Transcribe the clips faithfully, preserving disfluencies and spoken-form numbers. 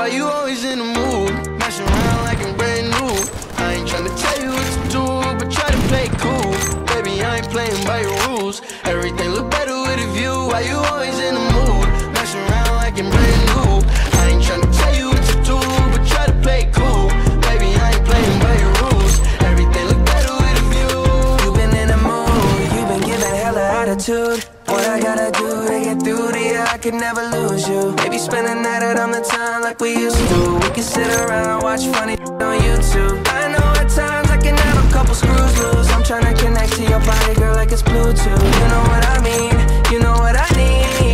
you always in the mood? Messing around like I'm brand new. I ain't tryna tell you what to do, but try to play cool. Baby, I ain't playing by your rules. Everything look better with a view. Why you always in the mood? Messing around like I'm brand new. I ain't tryna tell you what to do, but try to play cool. Baby, I ain't playing by your rules. Everything look better with a view. You been in the mood, you been giving hella attitude. What I gotta do to get through to you, I could never lose you. Maybe spend the night out on the town like we used to. We can sit around, watch funny on YouTube. I know at times I can have a couple screws loose. I'm tryna connect to your body, girl, like it's Bluetooth. You know what I mean, you know what I need.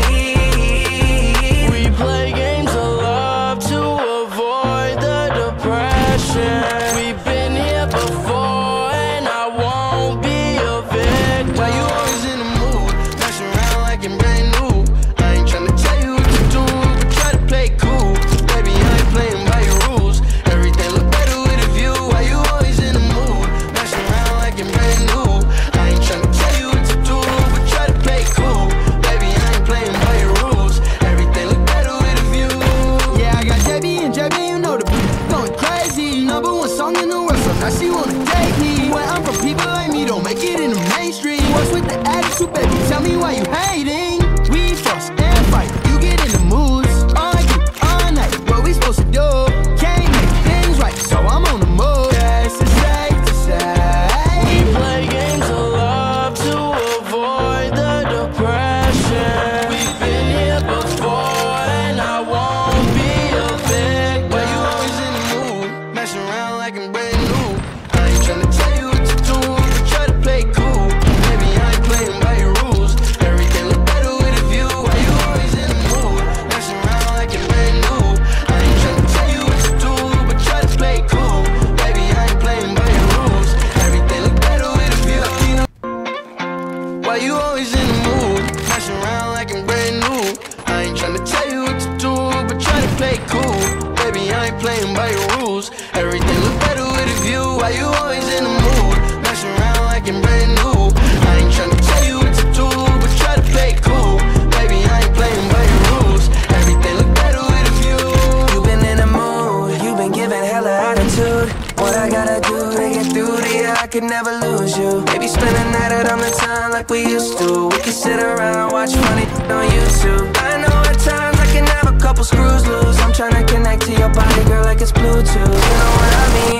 We play games of love to avoid the depression. We've been here before and I won't be a victim. Why you always in the mood? Messing around like I'm brand new. I ain't tryna tell you what to do, but try to play cool. Baby, I ain't playing by your rules. Everything look better with a view. Why you always in the mood? Messing around like I'm brand new. I ain't tryna tell you what to do, but try to play cool. Baby, I ain't playing by your rules. Everything look better with a view. Yeah, I got J B and J B, you know the beat going crazy. Number one song in the world, so now she wanna take me. Where I'm from, people like me don't make it in the mainstream. What's with the attitude, baby? Tell me why you hating. We fuss and fight, you get in the moods. Argue all night, what we supposed to do? Can't make things right, so I'm on the move. Yes, it's safe to say We play games of love to avoid the depression. We've been here before and I won't be a victim. Why you always in the mood? Messing around like I'm brand new. I ain't tryna tell you what to do, but try to play cool. Baby, I ain't playing by your rules. Everything look better with a view. Why you always in the mood? Messing around like I'm brand new. I ain't tryna tell you what to do, but try to play cool. Baby, I ain't playing by your rules. Everything look better with a view. Why you always in the mood? Messing around like I'm brand new. I ain't tryna tell you what to do, but try to play cool. Baby, I ain't playing by your rules. Everything look better with a view. Why you always in the mood? Messing around like I'm brand new. I ain't tryna tell you what to do, but try to play cool. Baby, I ain't playing by your rules. Everything look better with a view. You been in the mood, you been giving hella attitude. What I gotta do to get through to you, I could never lose you. Maybe spend the night out on the town like we used to. We can sit around, watch funny on YouTube. I know at times I can have a couple screws loose. I'm tryna connect to your body, girl, like it's Bluetooth. You know what I mean?